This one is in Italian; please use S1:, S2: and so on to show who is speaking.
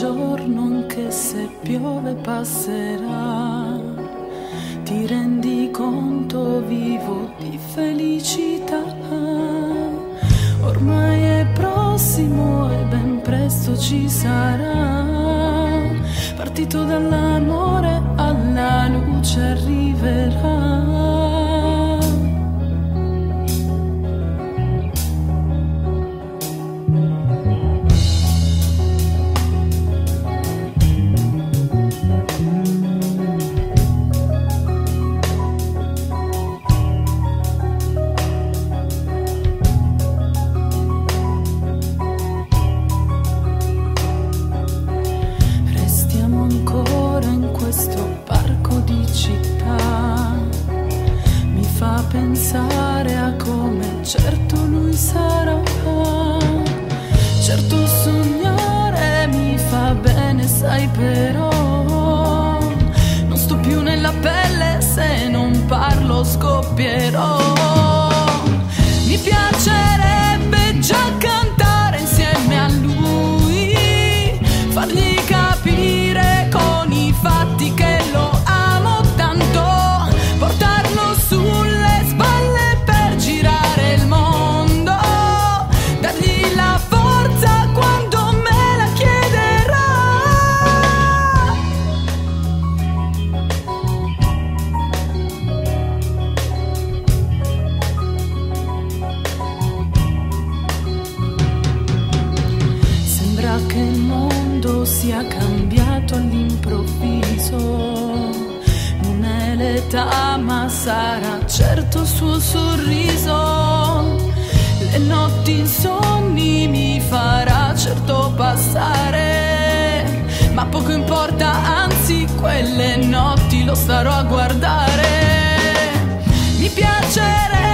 S1: giorno, anche se piove, passerà. Ti rendi conto, vivo di felicità. Ormai è prossimo e ben presto ci sarà. Partito dall'amore, alla luce arriverà. Pensare a come certo lui sarà. Certo sognare mi fa bene, sai, però non sto più nella pelle, se non parlo scoppierò. Mi piacerebbe già cantare insieme a lui, fargli capire con i fatti che lo amo tanto, portarlo sulle spalle per girare il mondo, dargli la forza quando me la chiederà. Sembra che il mondo sia cambiato all'improvviso. Non è l'età, ma sarà certo il suo sorriso. Le notti insonni mi farà certo passare, ma poco importa, anzi quelle notti lo starò a guardare. Mi piacerebbe